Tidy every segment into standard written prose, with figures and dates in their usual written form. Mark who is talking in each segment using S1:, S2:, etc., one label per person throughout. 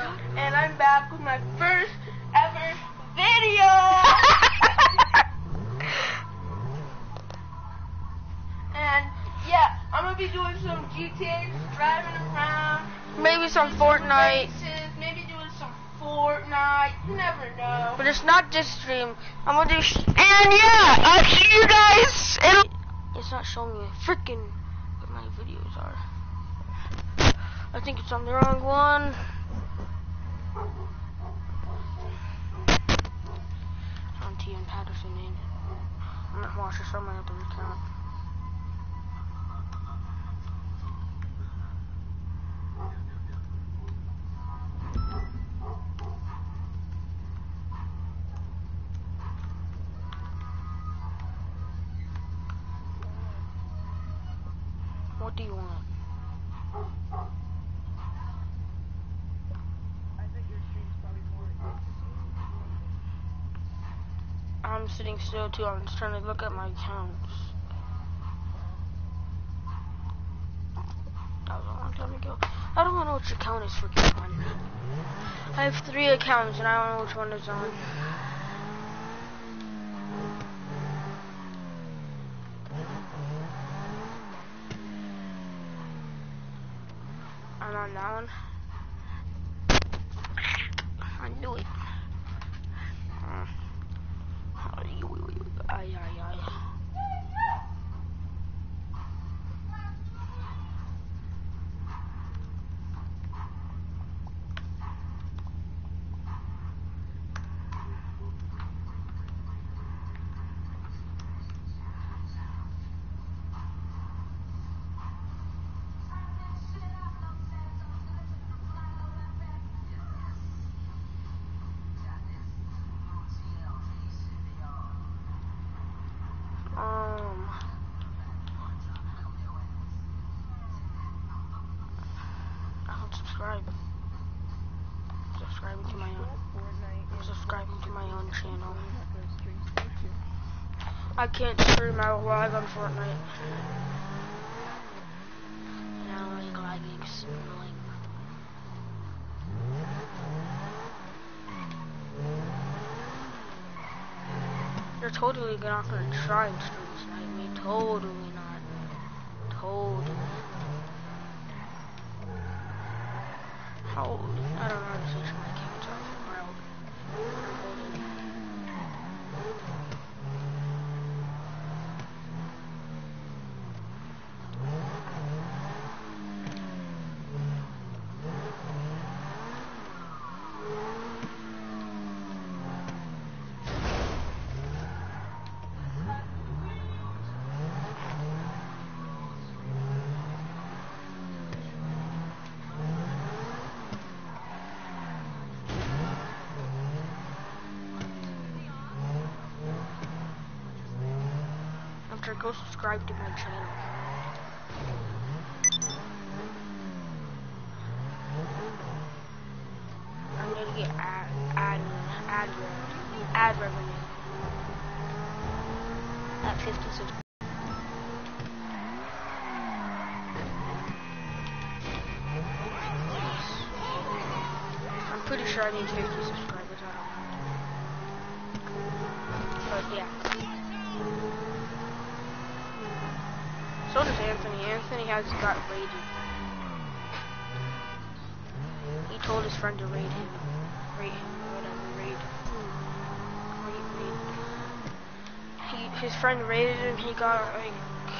S1: and I'm back with my first ever video! And yeah, I'm gonna be doing some GTA, driving around.
S2: Maybe some Fortnite.
S1: Races, maybe doing some Fortnite, you never know.
S2: But it's not this stream. I'm gonna do and yeah, I'll see you guys. It's not showing me freaking what my videos are. I think it's on the wrong one. It's on T.N. Patterson name. I'm not watching this on my other account. What do you want? I'm sitting still too. I'm just trying to look at my accounts. That was a long time ago. I don't know which account is freaking on. I have 3 accounts and I don't know which one is on. I'm on that one. I knew it. Ay, ay, ay. Subscribing to my own channel. I can't stream out live on Fortnite. And I don't like lagging. It's annoying. You're totally not gonna try and stream tonight. I mean, totally not. Totally. How old? I don't know how to switch my accounts off. Go subscribe to my channel. I'm gonna get ad revenue at 50 subscribers. I'm pretty sure I need 50 subscribers. I don't know. But yeah. So does Anthony. Anthony has got raided. He told his friend to raid him. Raid him, or whatever, raid. His friend raided him, he got like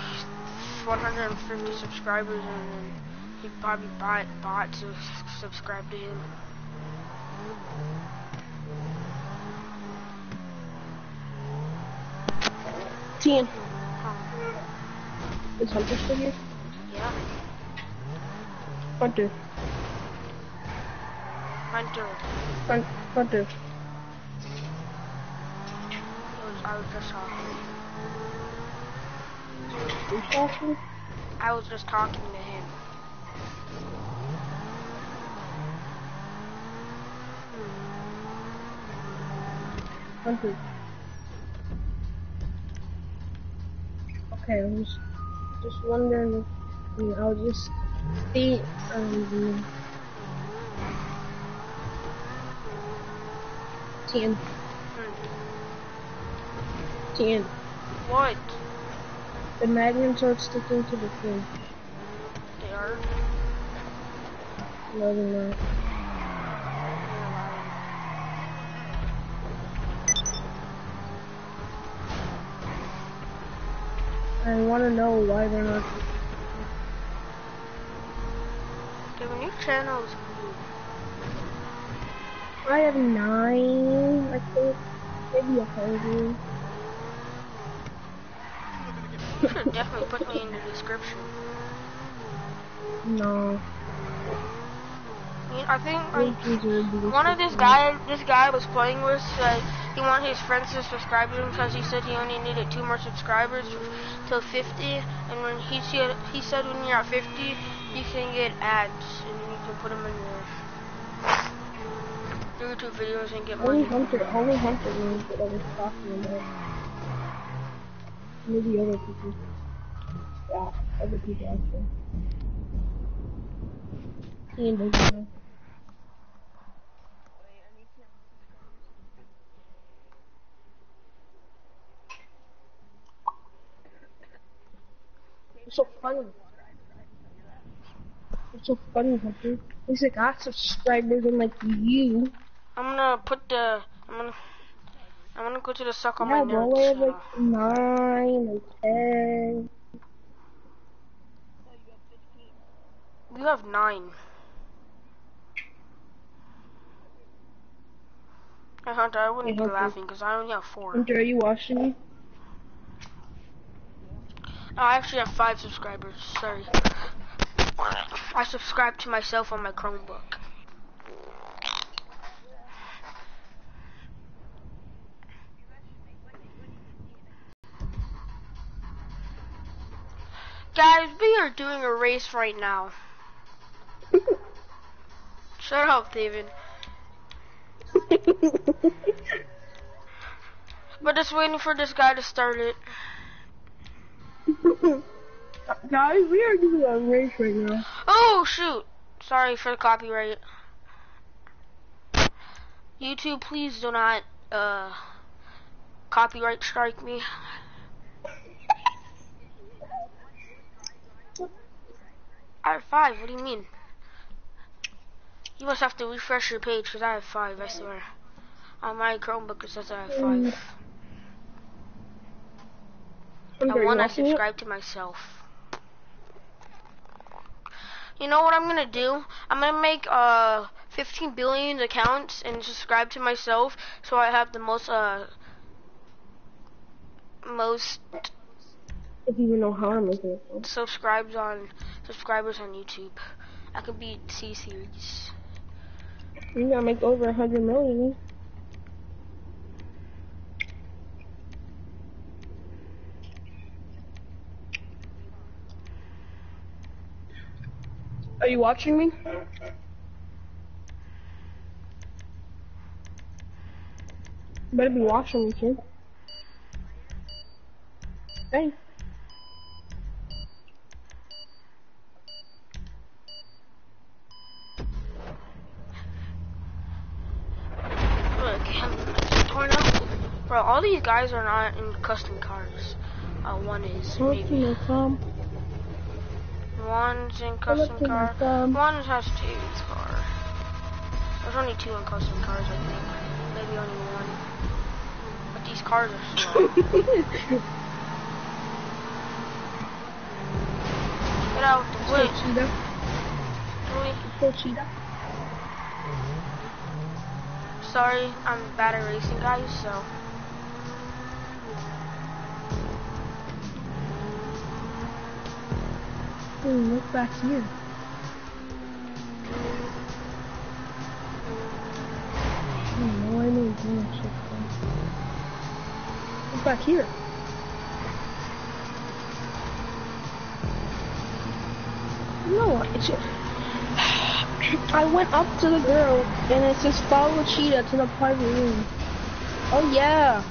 S2: 150 subscribers, and then he probably bought to subscribe to him.
S3: Tien. Is Hunter still here?
S2: Yeah.
S3: Hunter.
S2: Hunter.
S3: Hunter.
S2: I was just talking.
S3: You talking?
S2: I was just talking to him.
S3: Hunter. Okay, I was just wondering if, I mean, I'll just see, 10. 10.
S2: What?
S3: The magnets are sticking to the thing.
S2: They are?
S3: No, they're not. I want to know why they're not.
S2: Kevin, your channel is
S3: I have 9, I think. Maybe 100.
S2: You should definitely put me in the description.
S3: No.
S2: I think
S3: Links are in the
S2: one of this
S3: description.
S2: guy was playing with said he wanted his friends to subscribe to him because he said he only needed 2 more subscribers till 50, and when he said when you're at 50 you can get ads and you can put them in your YouTube videos and get money.
S3: Only Hunter knows what I was talking about. Maybe other people. Yeah, other people actually. Ian doesn't know. It's so funny. It's so funny, Hunter. At least I got subscribers unlike you.
S2: I'm gonna put the I'm gonna go to the Suck on My
S3: Yeah, bro,
S2: Nerds
S3: I have
S2: channel.
S3: like 9 and 10.
S2: You have 9. Hey Hunter, I wouldn't be
S3: Hunter.
S2: laughing because I only have 4.
S3: Hunter, are you watching me?
S2: I actually have 5 subscribers. Sorry. I subscribe to myself on my Chromebook. Guys, we are doing a race right now. Shut up, David. But just waiting for this guy to start it.
S3: Guys, we are doing a race right now.
S2: Oh, shoot. Sorry for the copyright. YouTube, please do not, copyright strike me. I have 5, what do you mean? You must have to refresh your page because I have 5, I swear. On my Chromebook it says I have 5. And 1 I subscribe to myself. You know what I'm gonna do? I'm gonna make 15 billion accounts and subscribe to myself so I have the most
S3: If you even know how to make it.
S2: subscribers on YouTube. I could be C-Series.
S3: You gotta make over 100 million. Are you watching me? You better be watching me, kid. Hey.
S2: Bro, all these guys are not in custom cars. One is maybe. One's in custom car. One has 2's car. There's only 2 in custom cars, I think. Maybe only 1. But these cars are slow. Get out the way. Sorry, I'm bad at racing, guys, so.
S3: Look back here. No, I know it's not shit. Look back here. No, I went up to the girl and it says follow Cheetah to the private room. Oh yeah.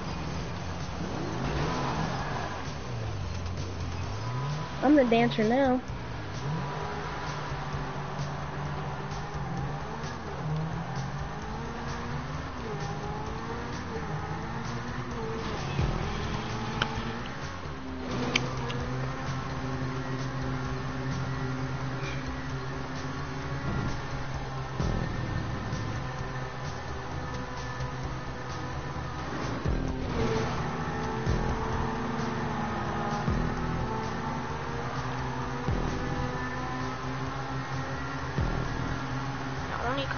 S3: I'm the dancer now.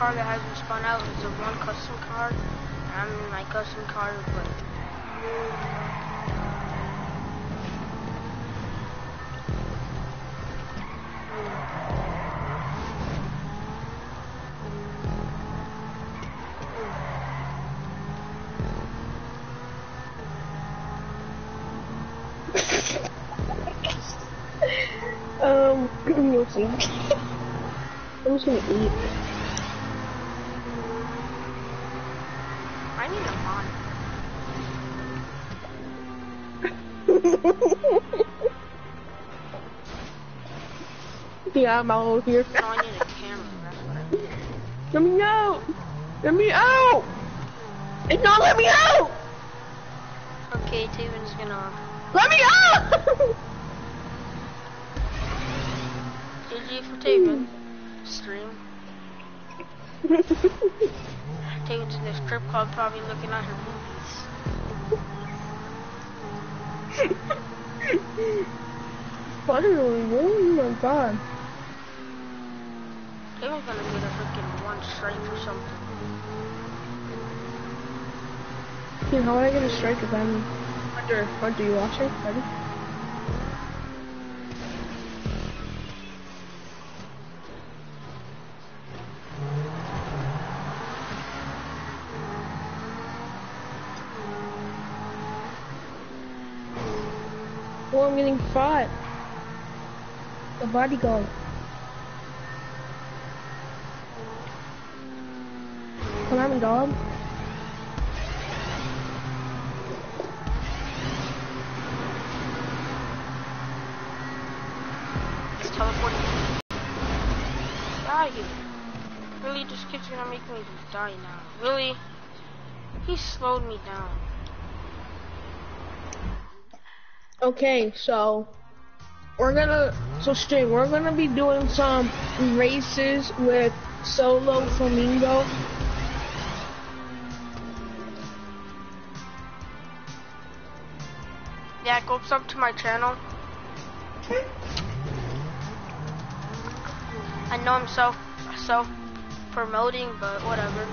S2: car that hasn't spun out is the one custom car. And I'm in my custom car, but
S3: we'll see. I'm just gonna eat.
S2: I need a mod.
S3: Yeah, I'm all over here.
S2: No, I need a camera. That's what I need.
S3: Let me out! Let me out! It's not let me out!
S2: Okay, Taven's gonna.
S3: Let me out!
S2: GG for Taven. Stream. Taven's in the strip club, probably looking at her movies.
S3: Finally, oh my god.
S2: Taven's gonna get a freaking one strike or something.
S3: Dude, how would I get a strike if I'm Hunter, you watching? Ready? Oh, I'm getting fought. The bodyguard. Come on, dog.
S2: It's teleporting. Get out of here. Really, this kid's gonna make me die now. Really? He slowed me down.
S3: Okay, so we're gonna be doing some races with Solo Flamingo.
S2: Yeah, go sub to my channel. I know I'm self promoting, but whatever.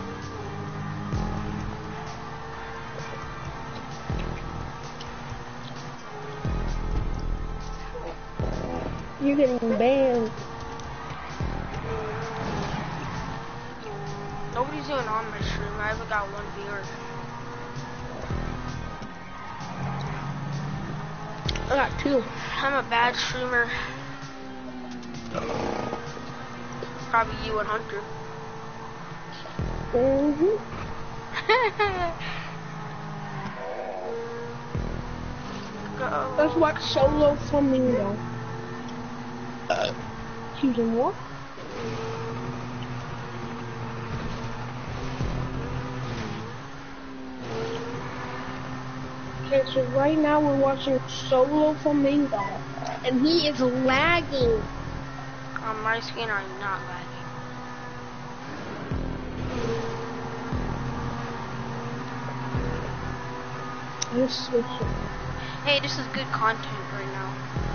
S3: You're getting banned.
S2: Nobody's even on my stream. I haven't got one viewer.
S3: I got 2.
S2: I'm a bad streamer. Probably you and Hunter. Go.
S3: Let's watch Solo Flamingo. Choosing what? Okay, so right now we're watching Solo Flamingo, and he is lagging.
S2: On my screen, I'm not lagging.
S3: Let's switch it.
S2: Hey, this is good content right now.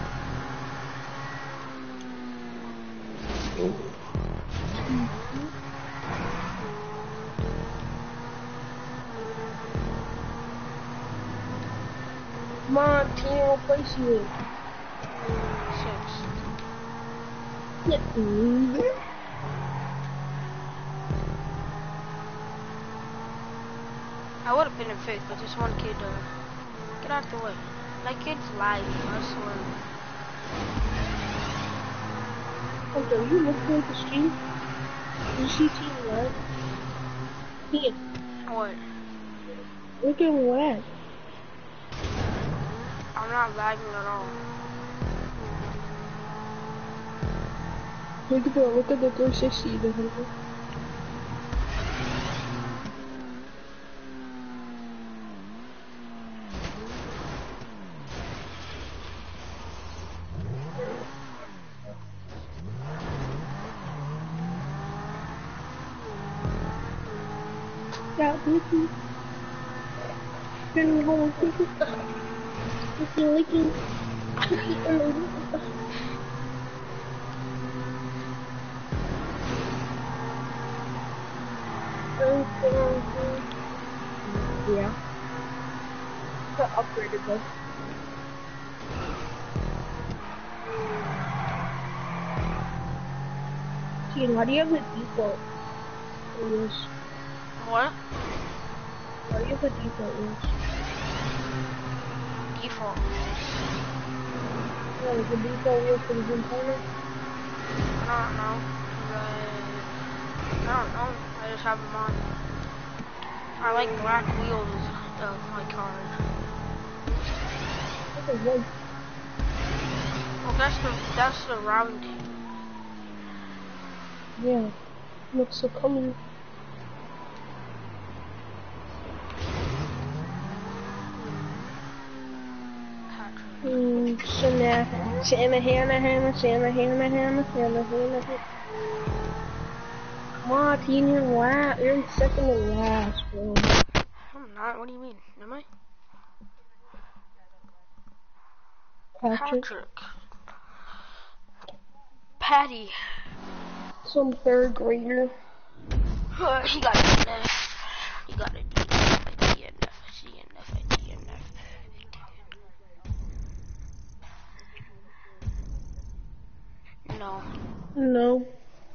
S3: Come on, team, what place you in?
S2: 6.
S3: Yeah.
S2: I would have been in 5th, but this one kid, get out the way. That kid's lagging, I swear.
S3: Okay, are you looking at the stream? Did you see team lag? Team,
S2: What?
S3: look at lag.
S2: I'm not lagging at all.
S3: Look at the 360. Yeah, Mickey. Turning home, Mickey. Mickey licking. Yeah. Got upgraded though. Team, why do you have the default wheels?
S2: What?
S3: Why do you have the default wheels?
S2: Default.
S3: Yeah, like the default wheels for the zoom corner.
S2: I don't know. I don't know. I just have them on. I like black wheels of my car.
S3: What is one?
S2: Well, that's the round.
S3: Yeah. Looks so coming. Come on, team, you're last. You're in second to last, bro.
S2: I'm not. What do you mean? Am I?
S3: Patrick.
S2: Patty.
S3: Some third grader.
S2: He got an F. He got a D, a D, an F, a C, an F, a D, an F. No.
S3: No.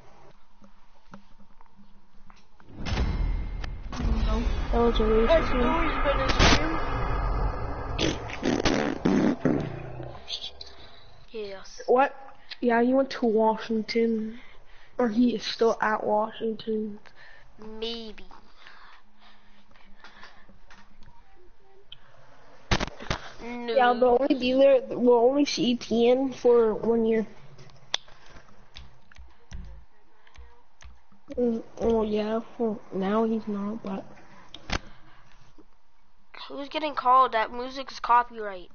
S3: No. That was a racist.
S2: Yes.
S3: What? Yeah, he went to Washington. Or he is still at Washington.
S2: Maybe. No.
S3: Yeah, the only dealer will only see TN for 1 year. Oh yeah, well, now he's not, but...
S2: Who's getting called? That music is copyright.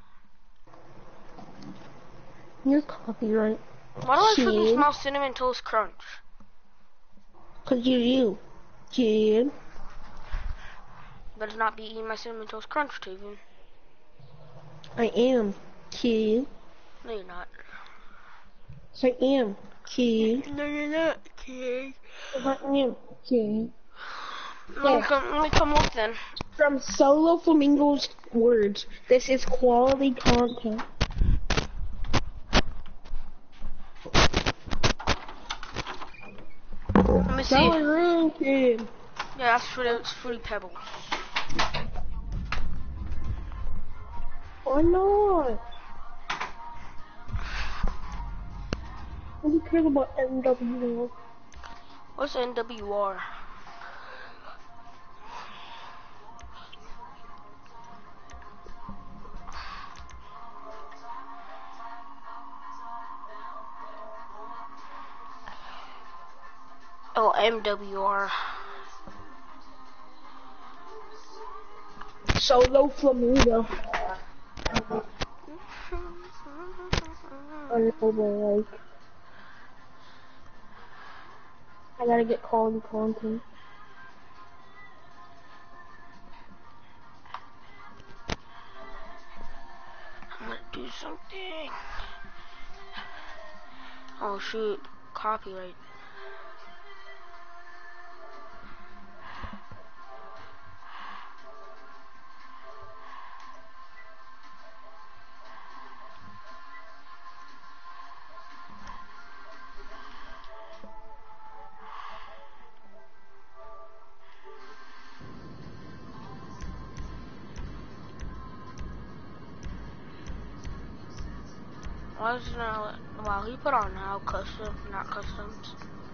S3: You're copyright.
S2: Why do I freaking smell Cinnamon Toast Crunch?
S3: Cause you're you, kid.
S2: Better not be eating my Cinnamon Toast Crunch, Taven.
S3: I am, kid.
S2: No, you're not.
S3: Yes, I am, kid.
S2: No, you're not, kid.
S3: Yes, I am, kid.
S2: Let me come look then.
S3: From Solo Flamingo's words, this is quality content.
S2: Let me see.
S3: That was wrong, kid.
S2: Yeah, that's Fruity Pebbles.
S3: Why not? What do you care about NWO?
S2: What's NWR? Oh, MWR.
S3: Solo Flamingo. I know, but like, I gotta get quality content.
S2: I'm gonna do something. Oh shoot, copyright. Why is it not? Wow, he put on now custom, not customs.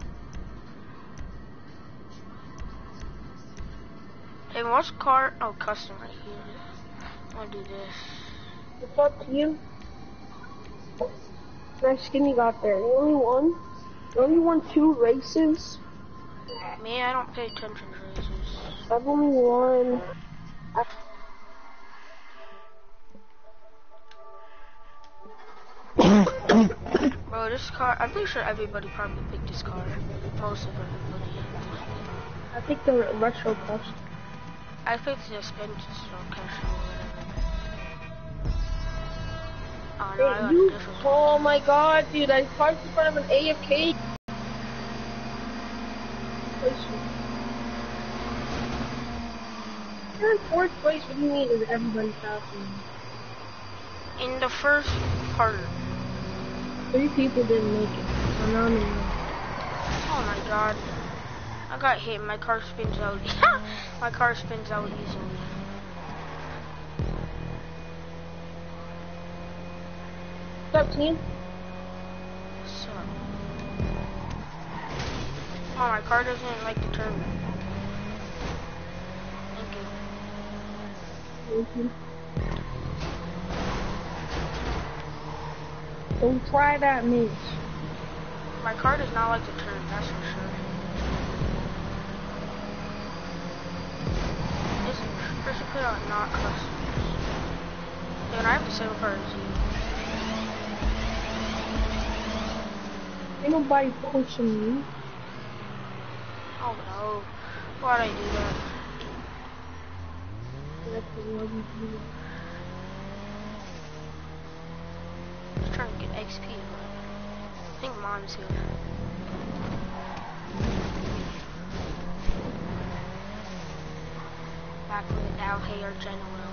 S2: Hey, what's car? Oh, custom right here. I'm gonna do this.
S3: What's up to you? Nice skin you got there. You only won? You only won 2 races?
S2: Me, I don't pay attention to races.
S3: I've only won...
S2: Bro, this car, I'm pretty sure everybody probably picked this car. Most of everybody.
S3: I think the retro custom.
S2: I picked the suspension custom or whatever. Oh no, I got a different one.
S3: Oh my god, dude, I parked in front of an AFK. You're in fourth place. What do you mean? Is everybody passing?
S2: In the first part.
S3: 3 people didn't make it. So now I'm in.
S2: Oh my god. I got hit. My car spins out. My car spins out easily.
S3: What's up, team?
S2: So. Oh, my car doesn't like to turn. Thank you.
S3: Don't try that, Mitch.
S2: My car does not like to turn, that's for sure. Listen, first you put on not customers. Dude, I have the same car as you.
S3: Ain't nobody pushing me.
S2: Oh no. Why'd I do that?
S3: That's what we do.
S2: Just trying to get XP, but I think mom's here. Back with the Dow Hair General.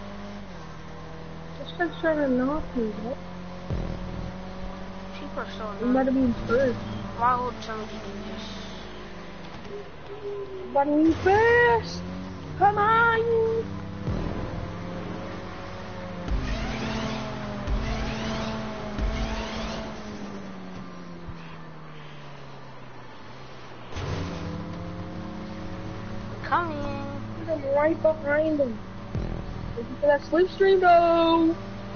S3: This guy's trying to knock me, bro.
S2: People are so
S3: I'm
S2: annoying.
S3: about to be first.
S2: Why would somebody do this?
S3: I'm about to be first. Come on.
S2: Coming.
S3: I'm right behind him. Looking for that slipstream though.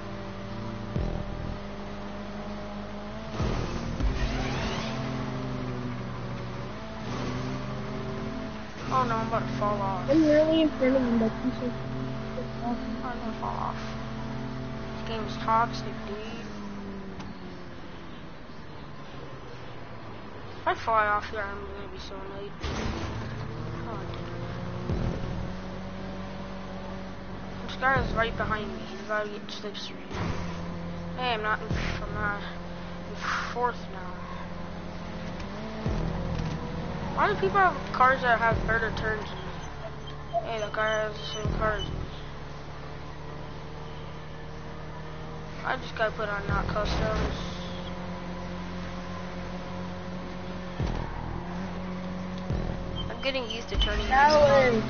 S2: Oh no, I'm about to fall off.
S3: I'm really in front of him, but he's so
S2: I'm gonna fall off. This game is toxic, dude. If I fly off here, I'm gonna be so annoyed. Oh, I did. This guy is right behind me. He's about to get slipstream. Hey, I'm not in fourth now. Why do people have cars that have better turns than me? Hey, that guy has the same car as me. I just gotta put on not customs. I'm getting used to turning these cars.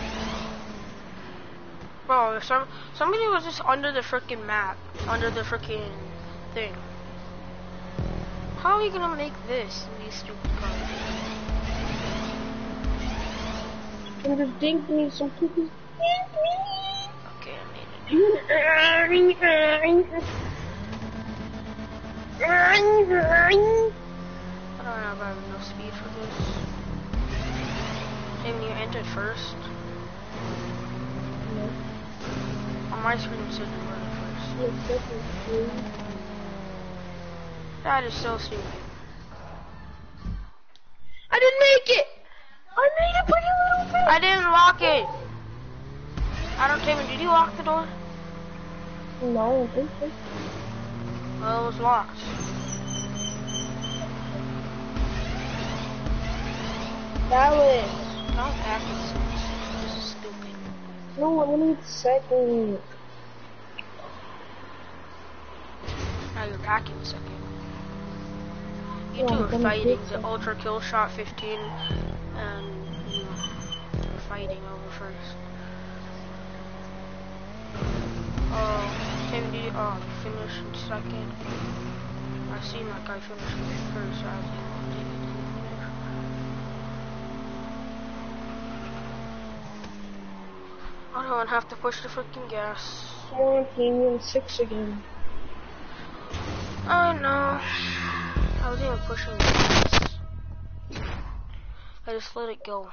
S2: Bro, somebody was just under the frickin' map, under the frickin' thing. How are you gonna make this in these stupid cars?
S3: And just dink me some cookies.
S2: Okay, I made it.
S3: I
S2: I don't know if I have enough speed for this. Hey, when you entered first, on my screen it said you were in first. That is so stupid.
S3: I didn't make it! I made it pretty little bit!
S2: I didn't lock it! Adam Taman, did you lock the door?
S3: No, I think so.
S2: Well, it was locked.
S3: That was...
S2: Don't pass this. This is stupid.
S3: No, I need second.
S2: Now you're back in second. You
S3: Yeah,
S2: two
S3: I'm
S2: are
S3: gonna
S2: fighting
S3: get
S2: the
S3: some.
S2: Ultra Kill Shot 15, and you are fighting over first. Oh, Taman, did you finish in second? I seen that guy finish in first, so I was like, oh, Taman didn't finish. I don't have to push the freaking gas.
S3: Come on, team, you're in 6 again.
S2: I know. I was even pushing the gas. I just let it go.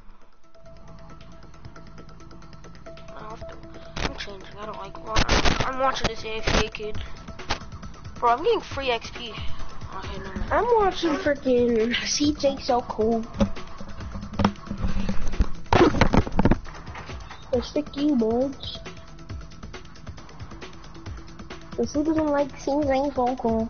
S2: I'm changing. I don't like. I'm watching this AFK kid. Bro, I'm getting free XP. Okay, no more.
S3: I'm watching freaking CJ So Cool. Let's stick you, buds. Cause who doesn't like CJ So Cool?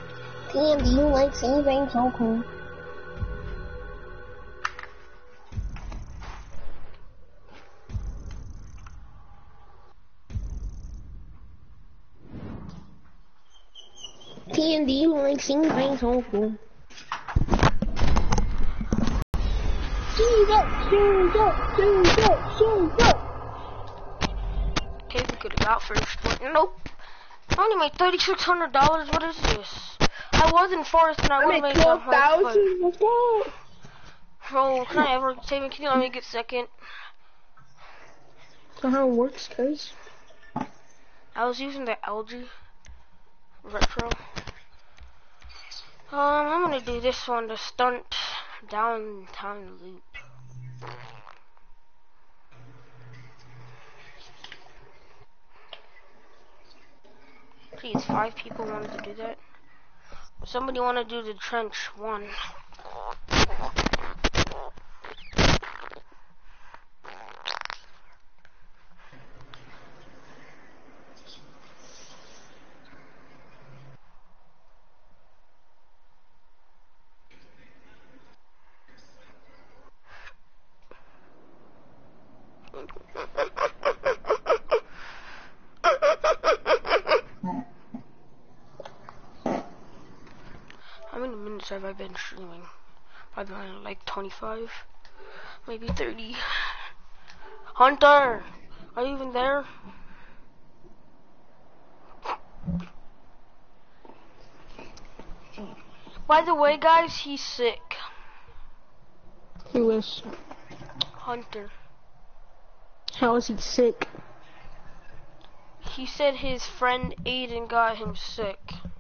S3: Tim, do you like CJ So Cool? candy, like sing things so cool. Shoes up, shoes up, shoes up, shoes up.
S2: Okay, we could have got first, but nope. I only made $3,600. What is this? I was in fourth, and I would have made
S3: 12,000. What's that?
S2: Bro, can I ever save it? Can you let me get second?
S3: So how it works, guys?
S2: I was using the LG Retro. I'm gonna do this one, the stunt downtown loop. Please, 5 people wanted to do that. Somebody want to do the trench 1. How many minutes have I been streaming? I've been like 25, maybe 30. Hunter, are you even there? By the way, guys, he's sick.
S3: Who is?
S2: Hunter.
S3: How is he sick?
S2: He said his friend Aiden got him sick.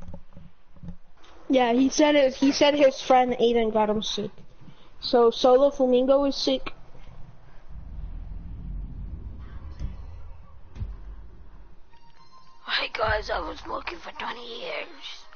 S3: Yeah, he said it. He said his friend Aiden got him sick. So Solo Flamingo is sick.
S2: Hey guys, I was looking for 20 years.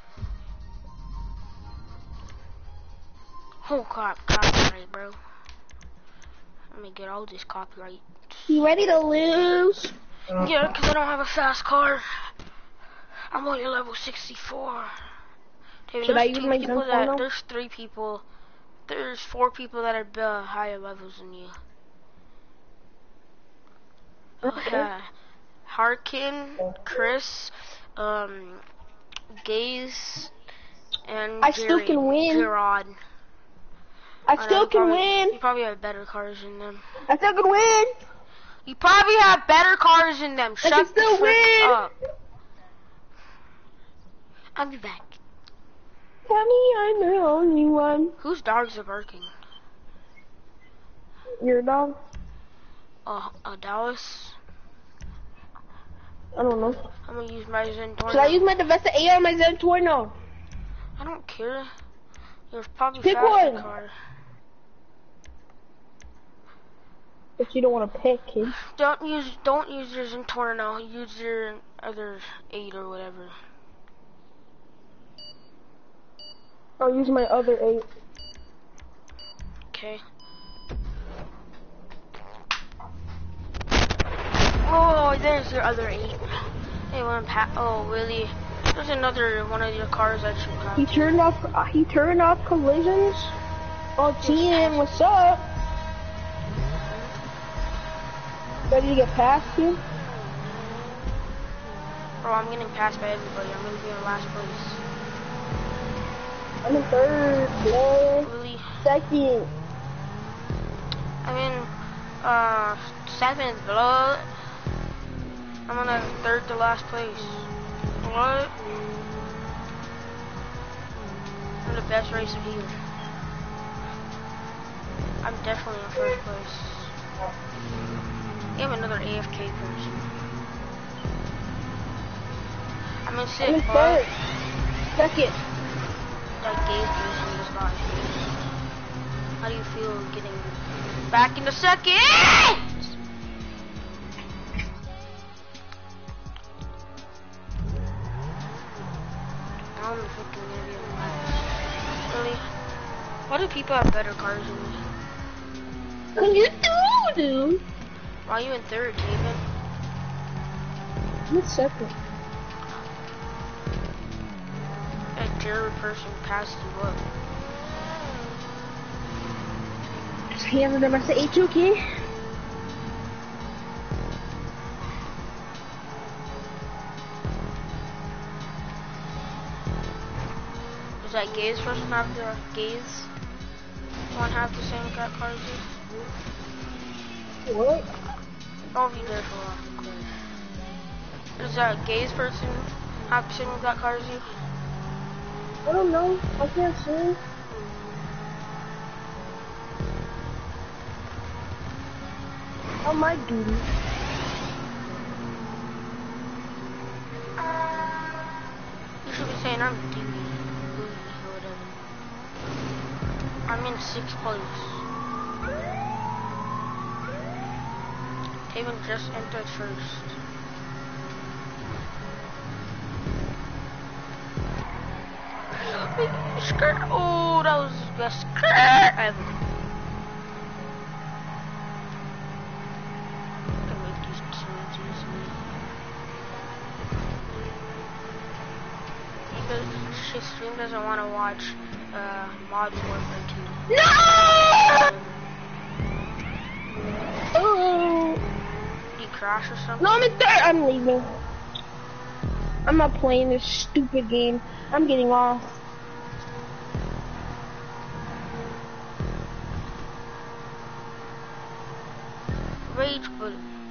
S2: Oh crap, copyright, bro. Let me get all this copyright.
S3: You ready to lose?
S2: Yeah, because I don't have a fast car. I'm only level 64. Dude,
S3: Should I use my gun for now?
S2: There's 3 people. There's 4 people that are higher levels than you.
S3: Okay.
S2: Harkin, Chris, Gaze, and
S3: I still can win.
S2: Gerard.
S3: I still can win.
S2: You probably have better cars than them.
S3: I still can win.
S2: You probably have better cars than them.
S3: I can still win.
S2: Up. I'll be back.
S3: Honey, I'm the only one.
S2: Whose dogs are barking?
S3: Your dog?
S2: Dallas.
S3: I don't know.
S2: I'm gonna use my Zentorno.
S3: Should I use my Devesta 8 or my Zentorno?
S2: I don't care. You're probably
S3: Pick
S2: faster
S3: one.
S2: car.
S3: If you don't want to pick, kid.
S2: Don't use your Zentorno. Use your other 8 or whatever.
S3: I'll use my other 8.
S2: Okay. Oh, there's your other 8. Hey, oh, really? There's another one of your cars that you got.
S3: He turned off collisions. Oh, team, what's up? Ready to get past you?
S2: Bro, I'm getting passed by everybody. I'm gonna be in last place.
S3: I'm in 3rd place.
S2: Really?
S3: 2nd.
S2: I'm in 7th, blood. I'm on a 3rd to last place. What? I'm the best racer here. I'm definitely in 1st place. I have another AFK person. I'm in 6th,
S3: I'm in
S2: bud.
S3: 3rd. 2nd.
S2: That gave me some of this guy. How do you feel getting back into 2nd? I'm freaking gonna be in last. Really? Why do people have better cars than me?
S3: Cause you do.
S2: Why are you in 3rd, David?
S3: I'm in 2nd.
S2: That Jared person passed you up.
S3: He has the rest of H, okay?
S2: that gays person have the gays? One have the same exact car as you?
S3: What?
S2: Don't be there for long. Does that gays person have the same exact car as you?
S3: I don't know. I can't see. On my duty.
S2: You should be saying I'm duty or whatever. I'm in 6th place. Taven just entered first. Skirt. Oh, that was the best skirt ever. Can make these changes. Because she stream doesn't want to watch Modern Warfare 2.
S3: No! Oh!
S2: Did you crash or something?
S3: No, I'm in 3rd. I'm leaving. I'm not playing this stupid game. I'm getting off.
S2: Rage quit.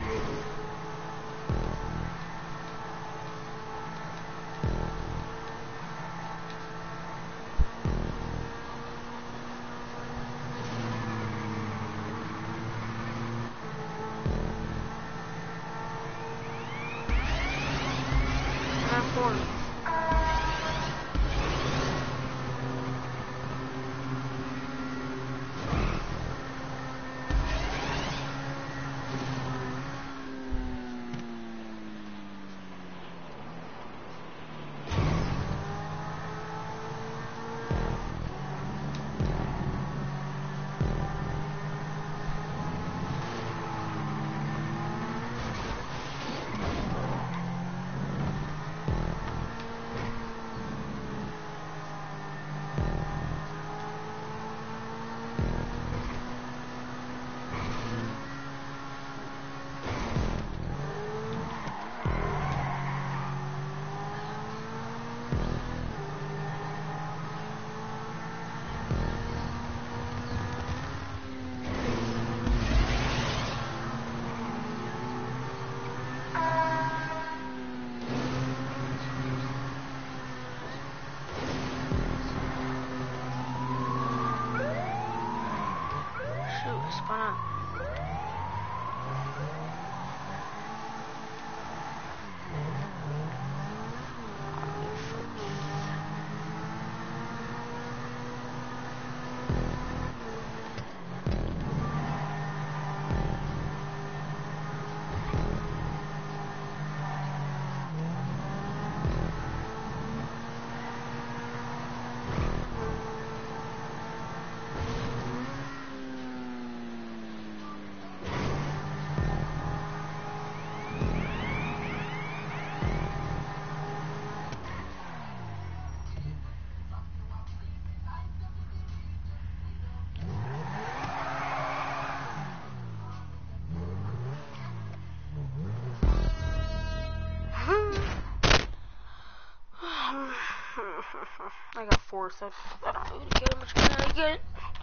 S2: I got 4, so I don't really care how much money I get.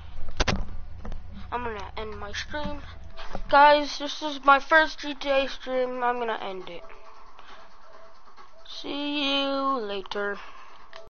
S2: I'm gonna end my stream. Guys, this is my first GTA stream. I'm gonna end it. See you later.